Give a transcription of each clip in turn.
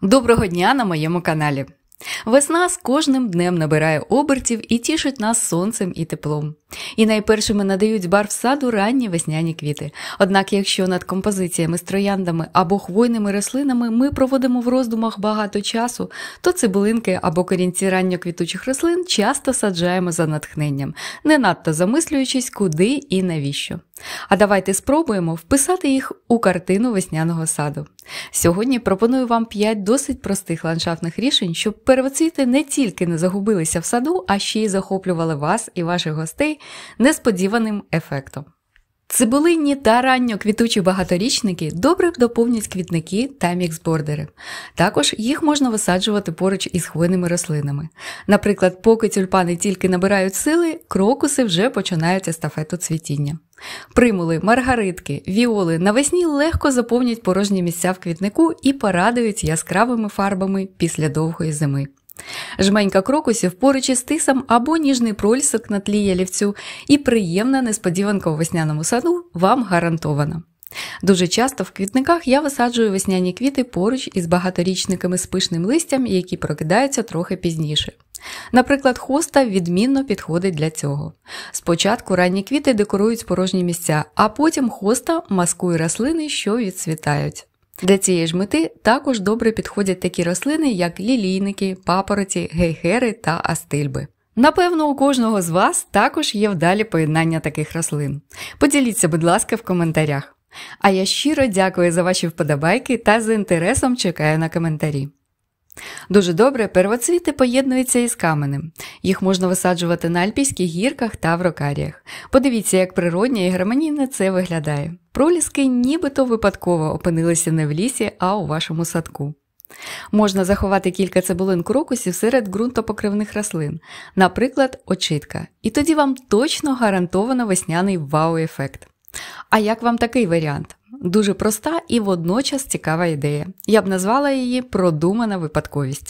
Доброго дня на моєму каналі! Весна з кожним днем набирає обертів і тішить нас сонцем і теплом. І найпершими надають барв саду ранні весняні квіти. Однак, якщо над композиціями з трояндами або хвойними рослинами ми проводимо в роздумах багато часу, то цибулинки або корінці ранньоквітучих рослин часто саджаємо за натхненням, не надто замислюючись, куди і навіщо. А давайте спробуємо вписати їх у картину весняного саду. Сьогодні пропоную вам 5 досить простих ландшафтних рішень, щоб первоцвіти не тільки не загубилися в саду, а ще й захоплювали вас і ваших гостей несподіваним ефектом. Цибулинні та ранньоквітучі багаторічники добре доповнять квітники та міксбордери. Також їх можна висаджувати поруч із хвойними рослинами. Наприклад, поки тюльпани тільки набирають сили, крокуси вже починають естафету цвітіння. Примули, маргаритки, віоли навесні легко заповнять порожні місця в квітнику і порадують яскравими фарбами після довгої зими. Жменька крокусів поруч із тисом або ніжний пролісок на тлі ялівцю і приємна несподіванка у весняному саду вам гарантована. Дуже часто в квітниках я висаджую весняні квіти поруч із багаторічниками з пишним листям, які прокидаються трохи пізніше. Наприклад, хоста відмінно підходить для цього. Спочатку ранні квіти декорують порожні місця, а потім хоста маскує рослини, що відцвітають. Для цієї ж мети також добре підходять такі рослини, як лілійники, папороті, гейхери та астильби. Напевно, у кожного з вас також є вдалі поєднання таких рослин. Поділіться, будь ласка, в коментарях. А я щиро дякую за ваші вподобайки та з інтересом чекаю на коментарі. Дуже добре первоцвіти поєднуються із каменем. Їх можна висаджувати на альпійських гірках та в рокаріях. Подивіться, як природньо і гармонійно це виглядає. Проліски нібито випадково опинилися не в лісі, а у вашому садку. Можна заховати кілька цибулин крокусів серед ґрунтопокривних рослин, наприклад, очітка. І тоді вам точно гарантовано весняний вау-ефект. А як вам такий варіант? Дуже проста і водночас цікава ідея. Я б назвала її «продумана випадковість».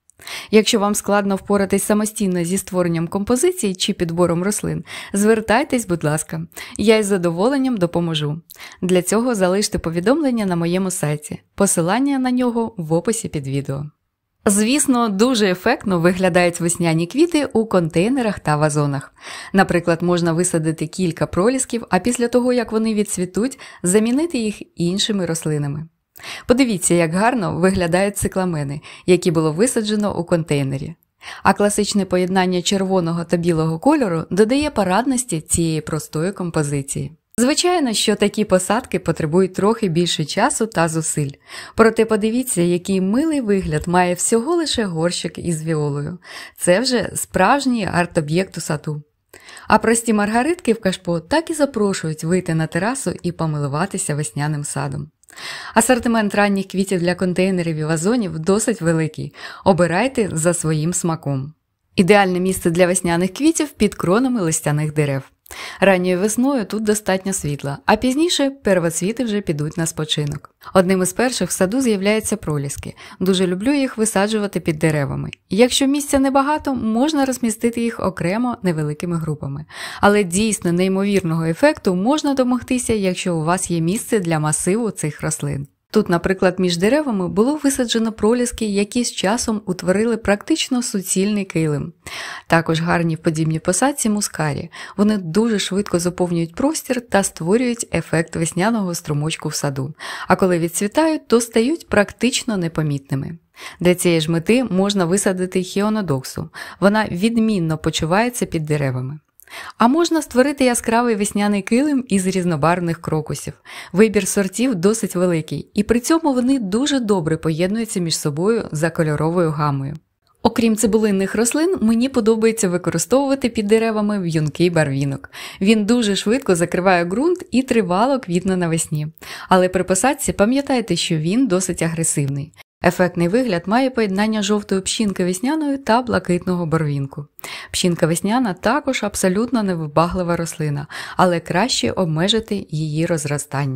Якщо вам складно впоратись самостійно зі створенням композицій чи підбором рослин, звертайтесь, будь ласка. Я із задоволенням допоможу. Для цього залиште повідомлення на моєму сайті. Посилання на нього в описі під відео. Звісно, дуже ефектно виглядають весняні квіти у контейнерах та вазонах. Наприклад, можна висадити кілька пролісків, а після того, як вони відцвітуть, замінити їх іншими рослинами. Подивіться, як гарно виглядають цикламени, які було висаджено у контейнері. А класичне поєднання червоного та білого кольору додає парадності цієї простої композиції. Звичайно, що такі посадки потребують трохи більше часу та зусиль. Проте подивіться, який милий вигляд має всього лише горщик із віолою. Це вже справжній арт-об'єкт у саду. А прості маргаритки в кашпо так і запрошують вийти на терасу і помилуватися весняним садом. Асортимент ранніх квітів для контейнерів і вазонів досить великий. Обирайте за своїм смаком. Ідеальне місце для весняних квітів під кронами листяних дерев. Ранньою весною тут достатньо світла, а пізніше первоцвіти вже підуть на спочинок. Одним із перших в саду з'являються проліски. Дуже люблю їх висаджувати під деревами. Якщо місця небагато, можна розмістити їх окремо невеликими групами. Але дійсно неймовірного ефекту можна домогтися, якщо у вас є місце для масиву цих рослин. Тут, наприклад, між деревами було висаджено проліски, які з часом утворили практично суцільний килим. Також гарні в подібній посадці мускарі. Вони дуже швидко заповнюють простір та створюють ефект весняного струмочку в саду. А коли відцвітають, то стають практично непомітними. Для цієї ж мети можна висадити хіонодоксу. Вона відмінно почувається під деревами. А можна створити яскравий весняний килим із різнобарвних крокусів. Вибір сортів досить великий, і при цьому вони дуже добре поєднуються між собою за кольоровою гамою. Окрім цибулинних рослин, мені подобається використовувати під деревами в'юнкий барвінок. Він дуже швидко закриває ґрунт і тривало квітне навесні. Але при посадці пам'ятайте, що він досить агресивний. Ефектний вигляд має поєднання жовтої пшінки весняної та блакитного барвінку. Пшінка весняна також абсолютно невибаглива рослина, але краще обмежити її розростання.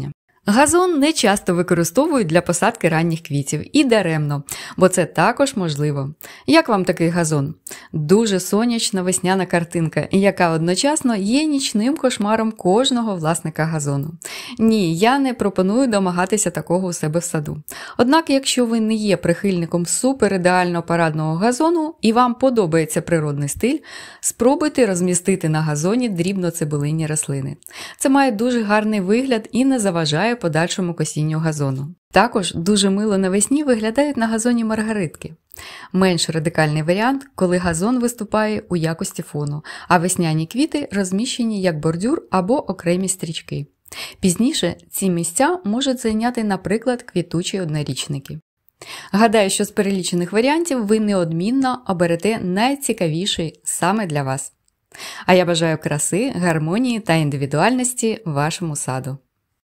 Газон не часто використовують для посадки ранніх квітів і даремно, бо це також можливо. Як вам такий газон? Дуже сонячна весняна картинка, яка одночасно є нічним кошмаром кожного власника газону. Ні, я не пропоную домагатися такого у себе в саду. Однак, якщо ви не є прихильником суперідеального парадного газону і вам подобається природний стиль, спробуйте розмістити на газоні дрібноцибулинні рослини. Це має дуже гарний вигляд і не заважає подальшому косінню газону. Також дуже мило навесні виглядають на газоні маргаритки. Менш радикальний варіант, коли газон виступає у якості фону, а весняні квіти розміщені як бордюр або окремі стрічки. Пізніше ці місця можуть зайняти, наприклад, квітучі однорічники. Гадаю, що з перелічених варіантів ви неодмінно оберете найцікавіший саме для вас. А я бажаю краси, гармонії та індивідуальності вашому саду.